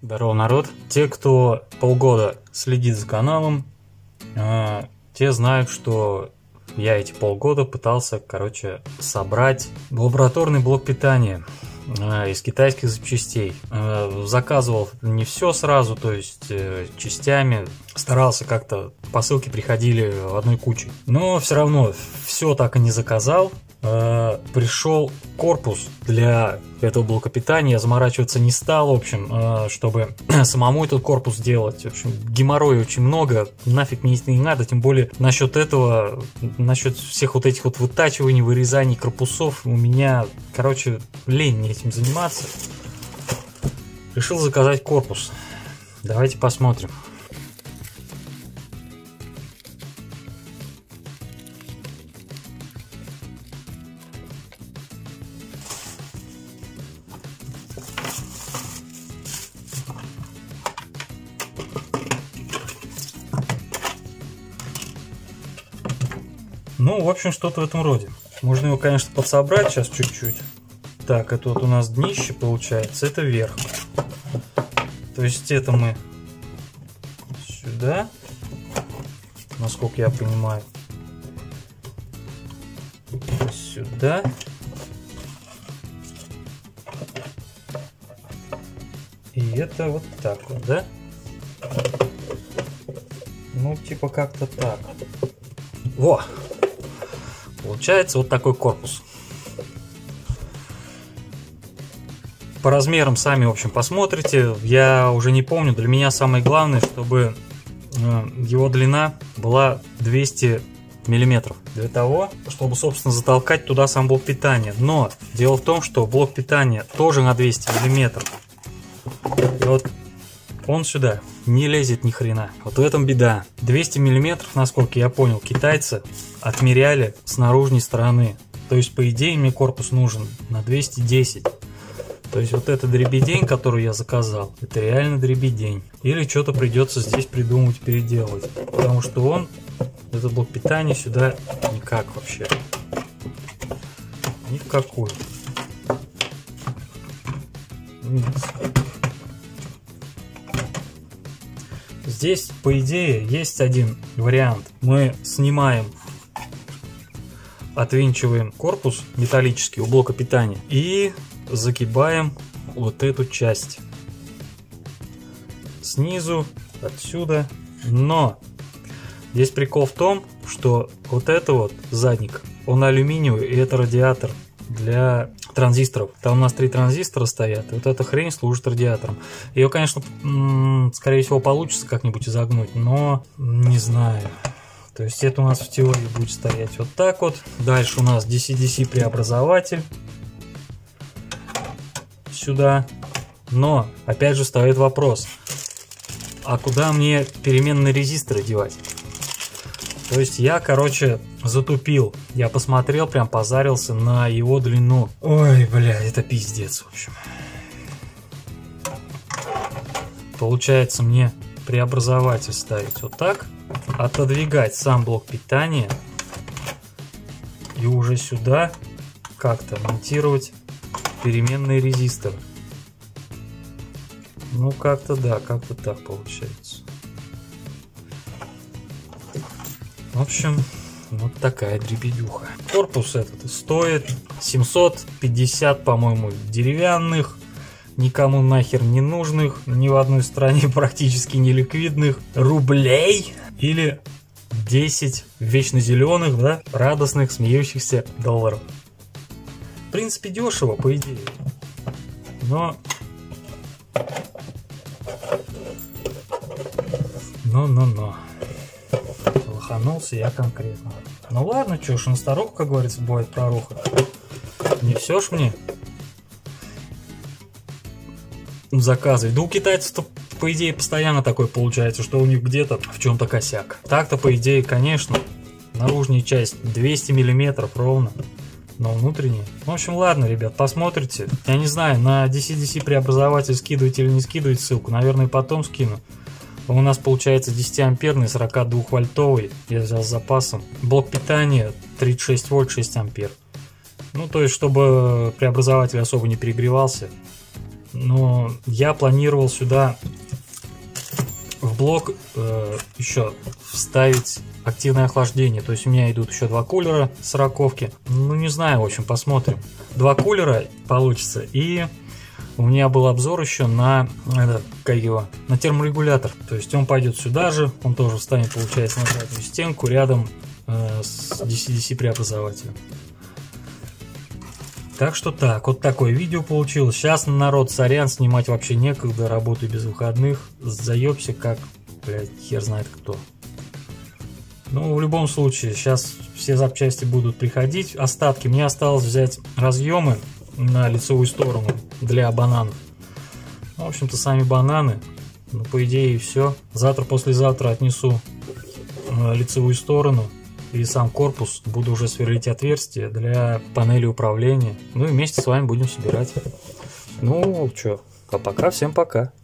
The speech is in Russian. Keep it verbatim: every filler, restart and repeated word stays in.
Здорово, народ. Те, кто полгода следит за каналом, э, те знают, что я эти полгода пытался, короче, собрать лабораторный блок питания э, из китайских запчастей. Э, заказывал не все сразу, то есть э, частями. Старался как-то, посылки приходили в одной куче. Но все равно все так и не заказал. Э, пришел корпус для этого блока питания, я заморачиваться не стал, в общем, э, чтобы самому этот корпус делать. В общем, геморроя очень много, нафиг мне это не надо, тем более насчет этого, насчет всех вот этих вот вытачиваний, вырезаний корпусов, у меня, короче, лень мне этим заниматься. Решил заказать корпус. Давайте посмотрим. Ну, в общем, что-то в этом роде. Можно его, конечно, подсобрать сейчас чуть-чуть. Так, это вот у нас днище получается, это верх. То есть это мы сюда, насколько я понимаю. Сюда. И это вот так вот, да? Ну, типа как-то так. Во! Получается вот такой корпус. По размерам сами, в общем, посмотрите. Я уже не помню. Для меня самое главное, чтобы его длина была двести миллиметров. Для того, чтобы, собственно, затолкать туда сам блок питания. Но дело в том, что блок питания тоже на двести миллиметров. И вот он сюда не лезет ни хрена. Вот в этом беда. двести миллиметров, насколько я понял, китайцы отмеряли с наружной стороны. То есть, по идее, мне корпус нужен на двести десять. То есть, вот этот дребедень, который я заказал, это реально дребедень. Или что-то придется здесь придумать, переделать. Потому что он, этот блок питания, сюда никак вообще. Ни в какую. Нет. Здесь, по идее, есть один вариант. Мы снимаем, отвинчиваем корпус металлический у блока питания и загибаем вот эту часть снизу, отсюда. Но здесь прикол в том, что вот это вот задник, он алюминиевый, и это радиатор для транзисторов. Там у нас три транзистора стоят, и вот эта хрень служит радиатором. Ее, конечно, скорее всего, получится как-нибудь изогнуть, но не знаю. То есть это у нас в теории будет стоять вот так вот. Дальше у нас ди си ди си преобразователь сюда. Но, опять же, встает вопрос, а куда мне переменные резисторы девать? То есть я, короче, затупил. Я посмотрел, прям позарился на его длину. Ой, бля, это пиздец, в общем. Получается, мне преобразователь ставить вот так, отодвигать сам блок питания и уже сюда как-то монтировать переменные резисторы. Ну, как-то да, как-то так получается. В общем, вот такая дребедюха. Корпус этот стоит семьсот пятьдесят, по-моему, деревянных, никому нахер не нужных, ни в одной стране практически не ликвидных рублей, или десять вечно зеленых, да, радостных, смеющихся долларов. В принципе, дешево, по идее. Но... Но-но-но. Лоханулся я конкретно. Ну ладно, чё ж, на старуху, как говорится, бывает проруха. Не все ж мне заказывать. Да у китайцев-то, по идее, постоянно такое получается, что у них где-то в чем-то косяк. Так-то, по идее, конечно, наружная часть двести миллиметров ровно, но внутренняя. В общем, ладно, ребят, посмотрите. Я не знаю, на ди си ди си преобразователь скидывать или не скидывать ссылку. Наверное, потом скину. У нас получается десятиамперный, сорокадвухвольтовый. Я взял с запасом. Блок питания тридцать шесть вольт, шесть ампер. Ну, то есть, чтобы преобразователь особо не перегревался. но я планировал сюда в блок э, еще вставить активное охлаждение. То есть у меня идут еще два кулера сороковки. Ну не знаю, в общем, посмотрим. Два кулера получится. И у меня был обзор еще на, это, как его, на терморегулятор. То есть он пойдет сюда же. Он тоже встанет, получается, на заднюю стенку рядом э, с ди си ди си преобразователем. Так что так, вот такое видео получилось. Сейчас, народ, сорян, снимать вообще некогда, работаю без выходных. Заебся как, блядь, хер знает кто. Ну, в любом случае, сейчас все запчасти будут приходить. Остатки. Мне осталось взять разъемы на лицевую сторону для бананов. Ну, в общем-то, сами бананы. Ну, по идее, и все. Завтра-послезавтра отнесу э, лицевую сторону и сам корпус, буду уже сверлить отверстия для панели управления. Ну и вместе с вами будем собирать. Ну, что, а пока, всем пока.